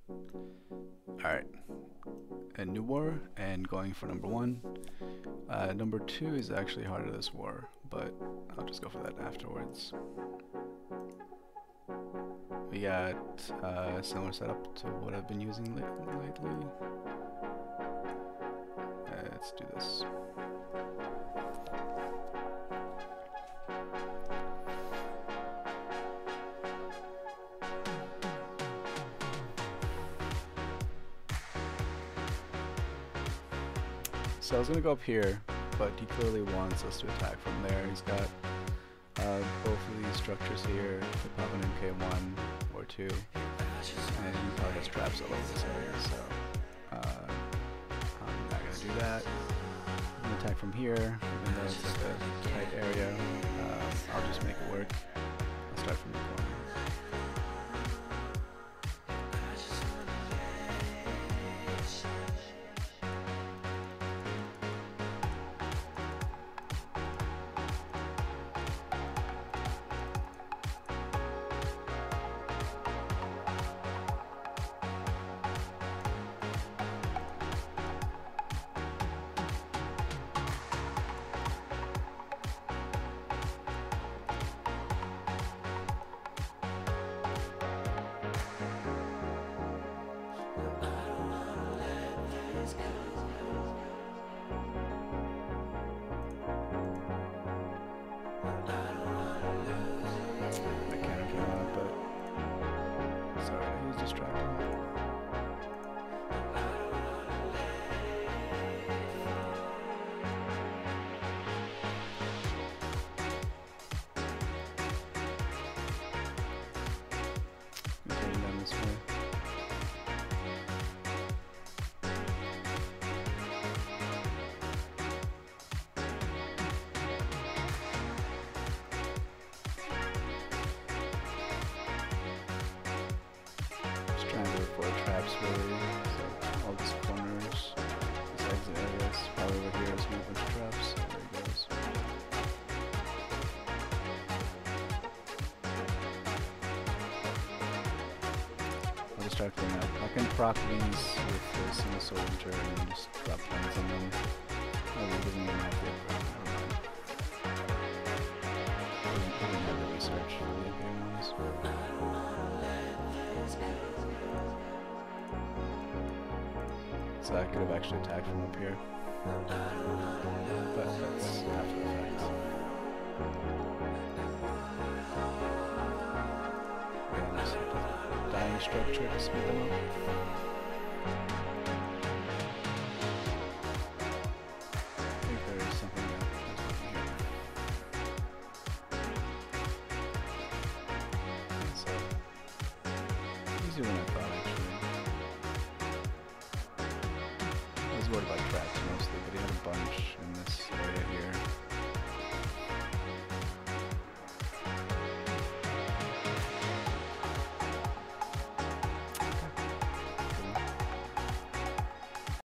Alright, a new war and going for number 1. Number 2 is actually harder this war, but I'll just go for that afterwards. We got a similar setup to what I've been using lately. Let's do this. So I was going to go up here, but he clearly wants us to attack from there. He's got both of these structures here, the pop an MK1 or 2, and he probably has traps all over this area, so I'm not going to do that. I'm going to attack from here, even though it's like a tight area. I'll just make it work. I'll start from the corner. Traps really, so all these corners, these exit areas, probably over here is going to be a bunch of traps. There he goes. I'll just start cleaning up. I can proc these with the single soldier and just drop points on them. Oh, he doesn't even have the upgrade. Never mind. He doesn't have the research for the upgrade ones. So I could have actually attacked from up here, but that's after the fact. And just a dying structure to speed them up. I think there is something here. So, easier than I thought actually. I was worried about traps mostly, but he had a bunch in this area